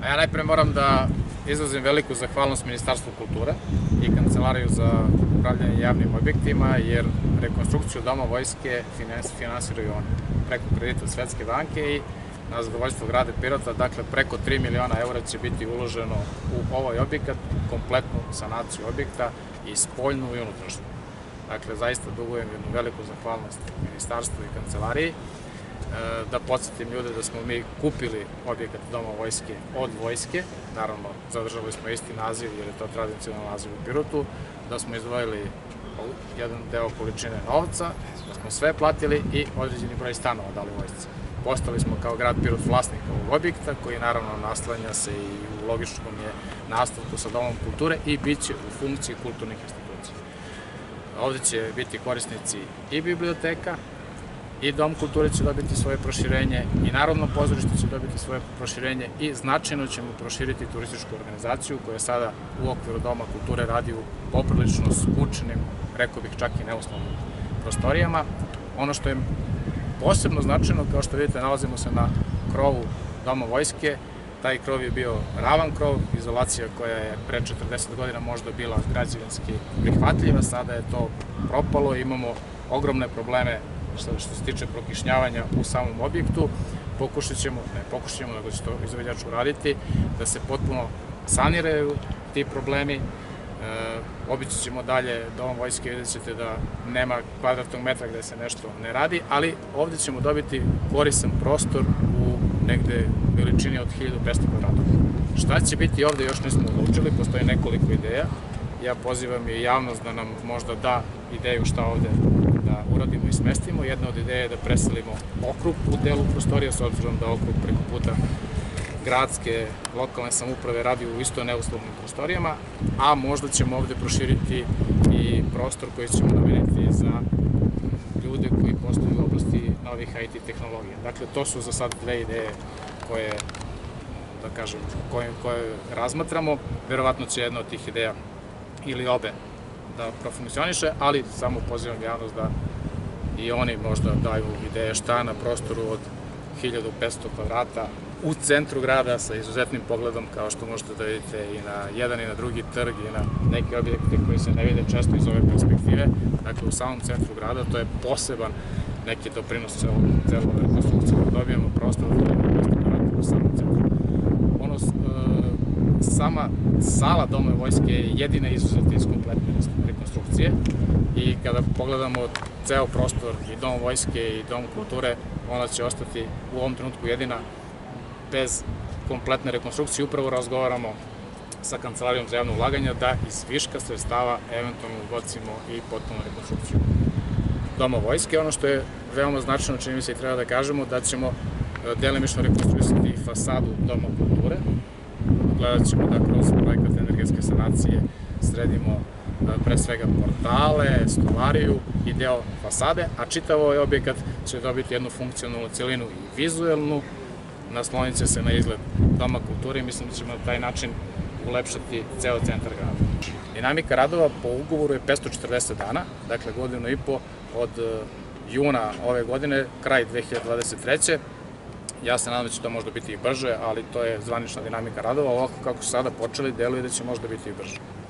A ja najpre moram da izrazim veliku zahvalnost Ministarstvu kulture i Kancelariju za upravljanje javnim objektima, jer rekonstrukciju Doma vojske finansiraju oni preko kredita Svetske banke i na zadovoljstvo grada Pirota, dakle preko 3 miliona eura će biti uloženo u ovaj objekat, kompletnu sanaciju objekta i spoljnu i unutrašnju. Dakle, zaista dugujem jednu veliku zahvalnost Ministarstvu i Kancelariji. Da podsjetim ljude da smo mi kupili objekat Doma vojske od vojske, naravno zadržali smo isti naziv jer je to tradicionalni naziv u Pirotu, da smo izdvojili jedan deo količine novca, da smo sve platili i određeni broj stanova dali vojsci. Postali smo kao grad Pirot vlasnik ovog objekta koji naravno naslanja se i u logičkom je nastavku sa Domom kulture i bit će u funkciji kulturnih institucija. Ovde će biti korisnici i biblioteka, i Dom kulture će dobiti svoje proširenje i Narodno pozorište će dobiti svoje proširenje i značajno ćemo proširiti turističku organizaciju koja sada u okviru Doma kulture radi u poprilično skučenim, rekao bih čak i neuslovnim prostorijama. Ono što je posebno značajno, kao što vidite, nalazimo se na krovu Doma vojske. Taj krov je bio ravan krov, izolacija koja je pre 40 godina možda bila građevinski prihvatljiva, sada je to propalo, imamo ogromne probleme što se tiče prokišnjavanja u samom objektu. Pokušat ćemo, nego će to izvođač uraditi, da se potpuno saniraju ti problemi. Obići ćemo dalje Dom vojske, vidjet ćete da nema kvadratnog metra gde se nešto ne radi, ali ovde ćemo dobiti koristan prostor u negde veličini od 1500 kvadrata. Šta će biti ovde još nismo odlučili, postoji nekoliko ideja. Ja pozivam i javnost da nam možda da ideju šta ovde da uradimo i smestimo. Jedna od ideja je da preselimo okrug u delu prostorija, s obzirom da okrug preko puta gradske, lokalne samouprave radi u isto neuslovnim prostorijama, a možda ćemo ovde proširiti i prostor koji ćemo nameniti za ljude koji posluju u oblasti novih IT tehnologija. Dakle, to su za sad dve ideje koje, da kažem, koje razmatramo. Verovatno će jedna od tih ideja ili obe da profunkcioniše, ali samo pozivam javnost da i oni možda daju ideje šta na prostoru od 1500 kvadrata u centru grada sa izuzetnim pogledom, kao što možete da vidite i na jedan i na drugi trg i na neke objekte koji se ne vide često iz ove perspektive. Dakle, u samom centru grada to je poseban neki doprinos celom rekonstrukciju, da dobijemo prostor od 1500 kvadrata u samom centru. Sama sala Doma vojske je jedina izuzeta iz kompletne rekonstrukcije i kada pogledamo ceo prostor i Dom vojske i Dom kulture, ona će ostati u ovom trenutku jedina bez kompletne rekonstrukcije. Upravo razgovaramo sa Kancelarijom za javno ulaganje da iz viška sredstava eventualno ubacimo i potpunu rekonstrukciju Doma vojske. Ono što je veoma značajno, čini mi se i treba da kažemo, da ćemo delimično rekonstruisati fasadu Doma kulture. Gledat ćemo da kroz projekat energetske sanacije sredimo pre svega portale, stolariju i deo fasade, a čitav ovaj objekat će dobiti jednu funkcionalnu celinu i vizuelnu, naslonit će se na izgled Doma kulture i mislim da ćemo na taj način ulepšati ceo centar grada. Dinamika radova po ugovoru je 540 dana, dakle godinu i po od juna ove godine, kraj 2023. Ja se nadam da će to možda biti i brže, ali to je zvanična dinamika radova. Ovako kako su sada počeli, deluje da će možda biti i brže.